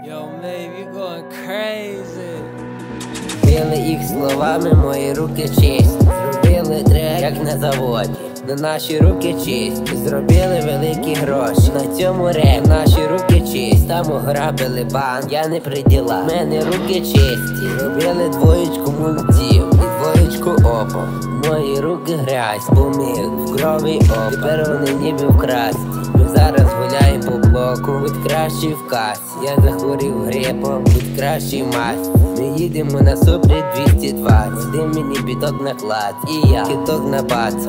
Yo, Maeve, you going crazy. Били їх словами, мої руки чисті. Зробили трек, як на заводі. На наші руки чисті. Зробили великі гроші. На цьому реп наші руки чисті. Там ограбили банк, я не при ділах. Мене руки чисті. Зробили двоєчку мультів і двоєчку опом. Мої руки грязь, помив в крові оп. Тепер вони ніби в красті. Ми зараз гуляємо по блоку, будь кращий в касі. Я захворів грипом, будь кращий мазь. Ми їдемо на супрі 220. Ти мені біток наклад, і я киток набацав.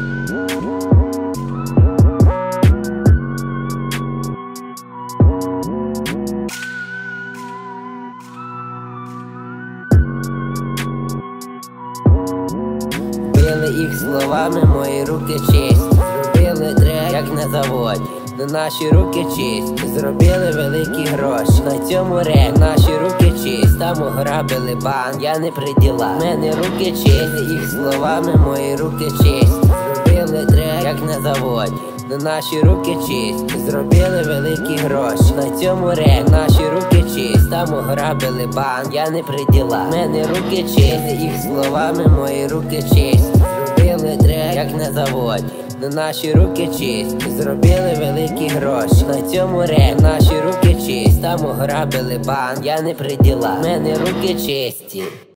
Били їх словами, мої руки чисті. Зробили трек, як на заводі. На наші руки чисті. Зробили великі гроші. На цьому реп наші руки чисті. Там ограбили банк, я не при ділах. Мене руки чисті. Їх словами, мої руки чисті. Зробили трек, як на заводі. На наші руки чисті. Зробили великі гроші. На цьому реп наші руки чисті. Там ограбили банк, я не при ділах. Мене руки чисті. Їх словами, мої руки чисті. Зробили трек, як на заводі. На наші руки чисті. Зробили великі гроші. На цьому реп наші руки чисті. Там ограбили банк, я не при ділах. Мене руки чисті.